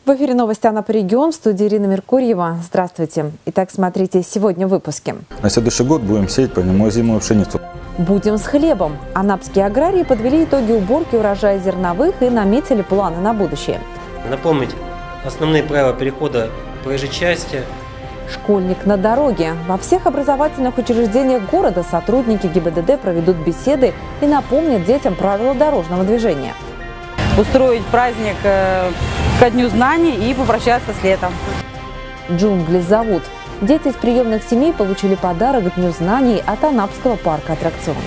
В эфире новости Анапа регион, в студии Ирина Меркурьева. Здравствуйте. Итак, смотрите сегодня в выпуске. На следующий год будем сеять по нему озимую пшеницу. Будем с хлебом. Анапские аграрии подвели итоги уборки урожая зерновых и наметили планы на будущее. Напомнить основные правила перехода проезжей части. Школьник на дороге. Во всех образовательных учреждениях города сотрудники ГИБДД проведут беседы и напомнят детям правила дорожного движения. Устроить праздник ко Дню знаний и попрощаться с летом. Джунгли зовут. Дети из приемных семей получили подарок к Дню знаний от Анапского парка аттракционов.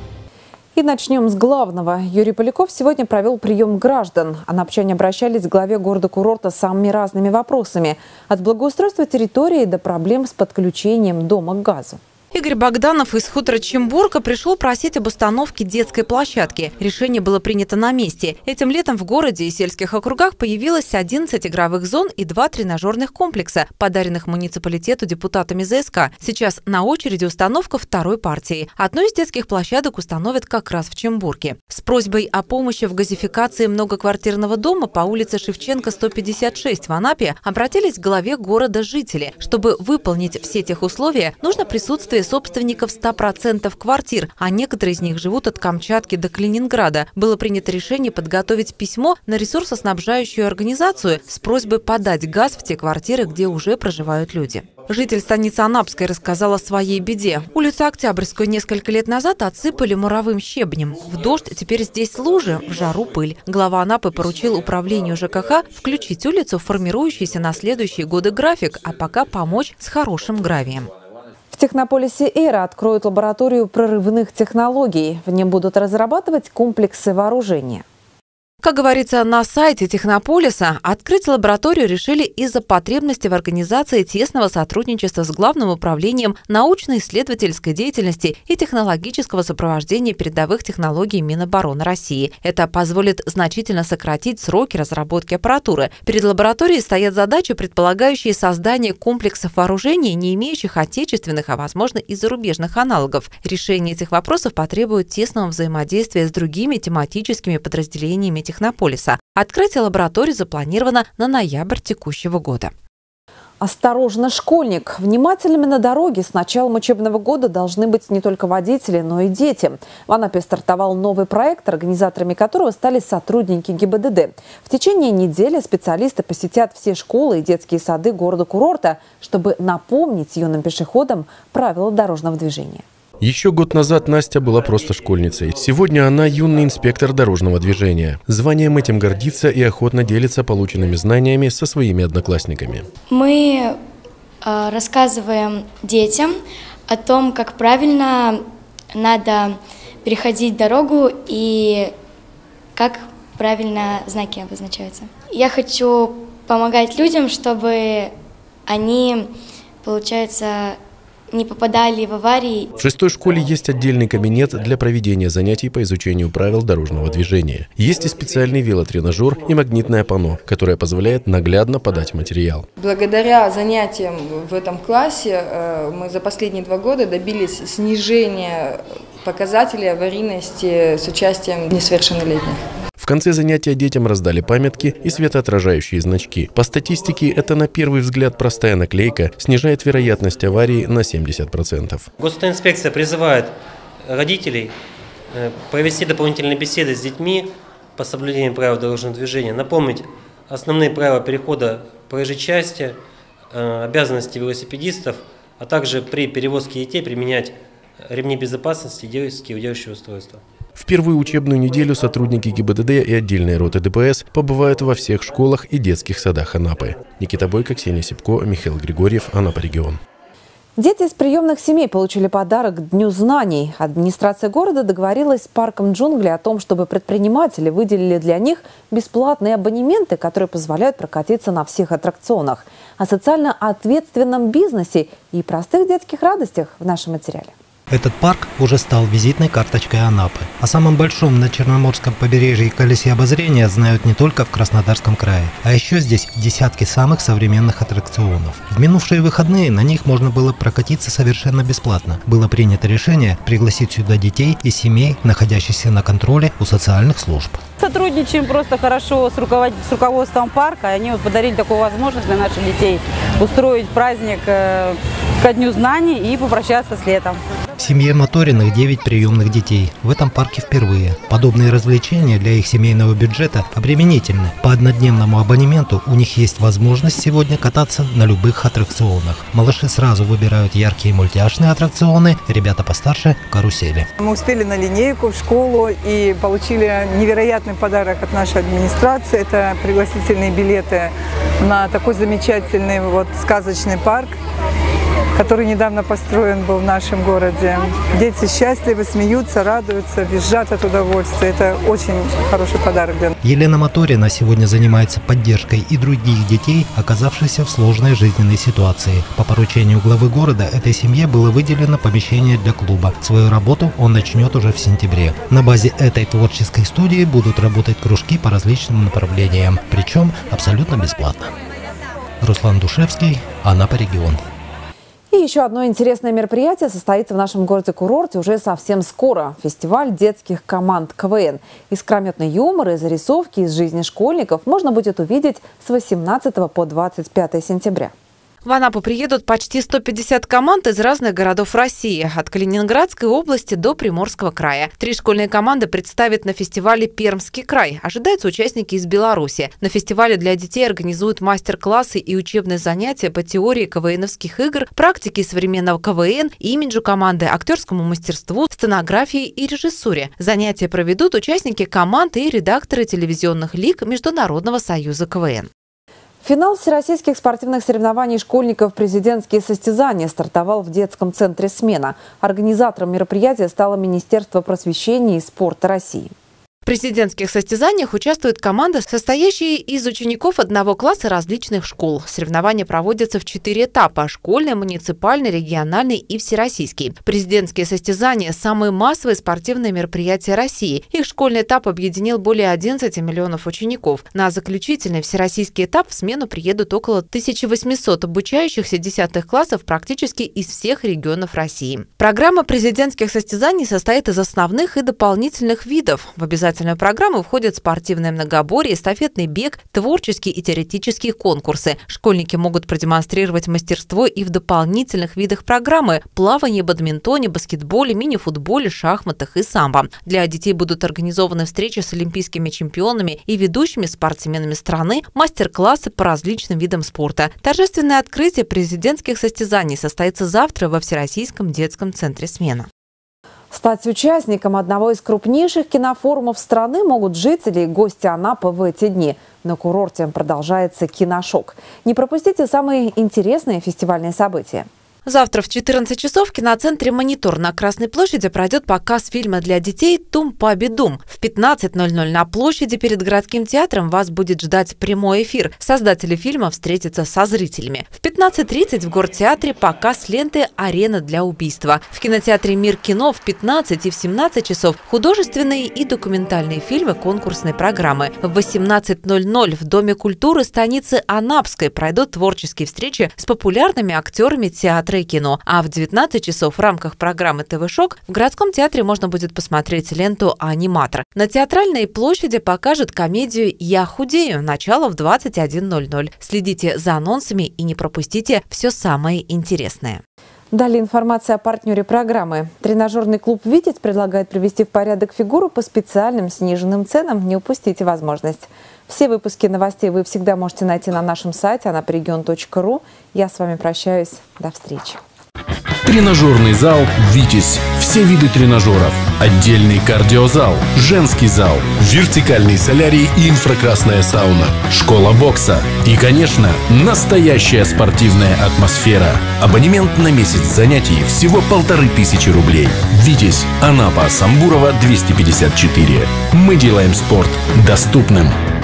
И начнем с главного. Юрий Поляков сегодня провел прием граждан. Анапчане обращались к главе города-курорта с самыми разными вопросами. От благоустройства территории до проблем с подключением дома к газу. Игорь Богданов из хутора Чембурка пришел просить об установке детской площадки. Решение было принято на месте. Этим летом в городе и сельских округах появилось 11 игровых зон и 2 тренажерных комплекса, подаренных муниципалитету депутатами ЗСК. Сейчас на очереди установка второй партии. Одну из детских площадок установят как раз в Чембурке. С просьбой о помощи в газификации многоквартирного дома по улице Шевченко, 156 в Анапе обратились к главе города жители. Чтобы выполнить все техусловия, нужно присутствие собственников 100% квартир, а некоторые из них живут от Камчатки до Калининграда. Было принято решение подготовить письмо на ресурсоснабжающую организацию с просьбой подать газ в те квартиры, где уже проживают люди. Житель станицы Анапской рассказал о своей беде. Улицу Октябрьскую несколько лет назад отсыпали муровым щебнем. В дождь теперь здесь лужи, в жару пыль. Глава Анапы поручил управлению ЖКХ включить улицу в формирующийся на следующие годы график, а пока помочь с хорошим гравием. В технополисе «Эра» откроют лабораторию прорывных технологий. В нем будут разрабатывать комплексы вооружения. Как говорится на сайте Технополиса, открыть лабораторию решили из-за потребности в организации тесного сотрудничества с Главным управлением научно-исследовательской деятельности и технологического сопровождения передовых технологий Минобороны России. Это позволит значительно сократить сроки разработки аппаратуры. Перед лабораторией стоят задачи, предполагающие создание комплексов вооружений, не имеющих отечественных, а возможно и зарубежных аналогов. Решение этих вопросов потребует тесного взаимодействия с другими тематическими подразделениями Технополиса. Открытие лаборатории запланировано на ноябрь текущего года. Осторожно, школьник! Внимательными на дороге с началом учебного года должны быть не только водители, но и дети. В Анапе стартовал новый проект, организаторами которого стали сотрудники ГИБДД. В течение недели специалисты посетят все школы и детские сады города-курорта, чтобы напомнить юным пешеходам правила дорожного движения. Еще год назад Настя была просто школьницей. Сегодня она юный инспектор дорожного движения. Званием этим гордится и охотно делится полученными знаниями со своими одноклассниками. Мы рассказываем детям о том, как правильно надо переходить дорогу и как правильно знаки обозначаются. Я хочу помогать людям, чтобы они, получается, не попадали в аварии. В 6-й школе есть отдельный кабинет для проведения занятий по изучению правил дорожного движения. Есть и специальный велотренажер и магнитное панно, которое позволяет наглядно подать материал. Благодаря занятиям в этом классе мы за последние 2 года добились снижения показателей аварийности с участием несовершеннолетних. В конце занятия детям раздали памятки и светоотражающие значки. По статистике, это на первый взгляд простая наклейка снижает вероятность аварии на 70%. Госавтоинспекция призывает родителей провести дополнительные беседы с детьми по соблюдению правил дорожного движения, напомнить основные правила перехода проезжей части, обязанности велосипедистов, а также при перевозке детей применять ремни безопасности и детские удерживающие устройства. В первую учебную неделю сотрудники ГИБДД и отдельной роты ДПС побывают во всех школах и детских садах Анапы. Никита Бойко, Ксения Сипко, Михаил Григорьев, Анапа регион. Дети из приемных семей получили подарок к Дню знаний. Администрация города договорилась с парком «Джунгли» о том, чтобы предприниматели выделили для них бесплатные абонементы, которые позволяют прокатиться на всех аттракционах. О социально ответственном бизнесе и простых детских радостях в нашем материале. Этот парк уже стал визитной карточкой Анапы. О самом большом на Черноморском побережье колесе обозрения знают не только в Краснодарском крае, а еще здесь десятки самых современных аттракционов. В минувшие выходные на них можно было прокатиться совершенно бесплатно. Было принято решение пригласить сюда детей и семей, находящихся на контроле у социальных служб. Сотрудничаем просто хорошо с руководством парка. Они подарили такую возможность для наших детей устроить праздник ко Дню знаний и попрощаться с летом. В семье Моториных 9 приемных детей. В этом парке впервые. Подобные развлечения для их семейного бюджета обременительны. По однодневному абонементу у них есть возможность сегодня кататься на любых аттракционах. Малыши сразу выбирают яркие мультяшные аттракционы, ребята постарше – карусели. Мы успели на линейку в школу и получили невероятный подарок от нашей администрации. Это пригласительные билеты на такой замечательный сказочный парк, который недавно построен был в нашем городе. Дети счастливы, смеются, радуются, визжат от удовольствия. Это очень хороший подарок для нас. Елена Моторина сегодня занимается поддержкой и других детей, оказавшихся в сложной жизненной ситуации. По поручению главы города этой семье было выделено помещение для клуба. Свою работу он начнет уже в сентябре. На базе этой творческой студии будут работать кружки по различным направлениям, причем абсолютно бесплатно. Руслан Душевский, Анапа, регион. И еще одно интересное мероприятие состоится в нашем городе-курорте уже совсем скоро. Фестиваль детских команд КВН. Искрометный юмор и зарисовки из жизни школьников можно будет увидеть с 18 по 25 сентября. В Анапу приедут почти 150 команд из разных городов России, от Калининградской области до Приморского края. 3 школьные команды представят на фестивале «Пермский край». Ожидаются участники из Беларуси. На фестивале для детей организуют мастер-классы и учебные занятия по теории КВНовских игр, практике современного КВН, имиджу команды, актерскому мастерству, сценографии и режиссуре. Занятия проведут участники команд и редакторы телевизионных лиг Международного союза КВН. Финал всероссийских спортивных соревнований школьников «Президентские состязания» стартовал в детском центре «Смена». Организатором мероприятия стало Министерство просвещения и спорта России. В президентских состязаниях участвует команда, состоящая из учеников одного класса различных школ. Соревнования проводятся в 4 этапа – школьный, муниципальный, региональный и всероссийский. Президентские состязания – самые массовые спортивные мероприятия России. Их школьный этап объединил более 11 миллионов учеников. На заключительный всероссийский этап в смену приедут около 1800 обучающихся 10 классов практически из всех регионов России. Программа президентских состязаний состоит из основных и дополнительных видов. В обязательную программу входят спортивное многоборье, эстафетный бег, творческие и теоретические конкурсы. Школьники могут продемонстрировать мастерство и в дополнительных видах программы – плавании, бадминтоне, баскетболе, мини-футболе, шахматах и самбо. Для детей будут организованы встречи с олимпийскими чемпионами и ведущими спортсменами страны, мастер-классы по различным видам спорта. Торжественное открытие президентских состязаний состоится завтра во Всероссийском детском центре «Смена». Стать участником одного из крупнейших кинофорумов страны могут жители и гости Анапы в эти дни. На курорте продолжается киношок. Не пропустите самые интересные фестивальные события. Завтра в 14 часов в киноцентре «Монитор» на Красной площади пройдет показ фильма для детей «Тум-Паби-Дум». В 15:00 на площади перед городским театром вас будет ждать прямой эфир. Создатели фильма встретятся со зрителями. В 15:30 в Гортеатре показ ленты «Арена для убийства». В кинотеатре «Мир кино» в 15 и в 17 часов художественные и документальные фильмы конкурсной программы. В 18:00 в Доме культуры станицы Анапской пройдут творческие встречи с популярными актерами театра и кино. А в 19 часов в рамках программы ТВ-шок в городском театре можно будет посмотреть ленту «Аниматор». На Театральной площади покажут комедию «Я худею». Начало в 21:00. Следите за анонсами и не пропустите все самое интересное. Далее информация о партнере программы. Тренажерный клуб «Витязь» предлагает привести в порядок фигуру по специальным сниженным ценам. Не упустите возможность. Все выпуски новостей вы всегда можете найти на нашем сайте anaparegion.ru. Я с вами прощаюсь. До встречи. Тренажерный зал «Витязь». Все виды тренажеров. Отдельный кардиозал, женский зал, вертикальный солярий и инфракрасная сауна, школа бокса. И, конечно, настоящая спортивная атмосфера. Абонемент на месяц занятий всего 1500 рублей. «Витязь», Анапа, Самбурова, 254. Мы делаем спорт доступным.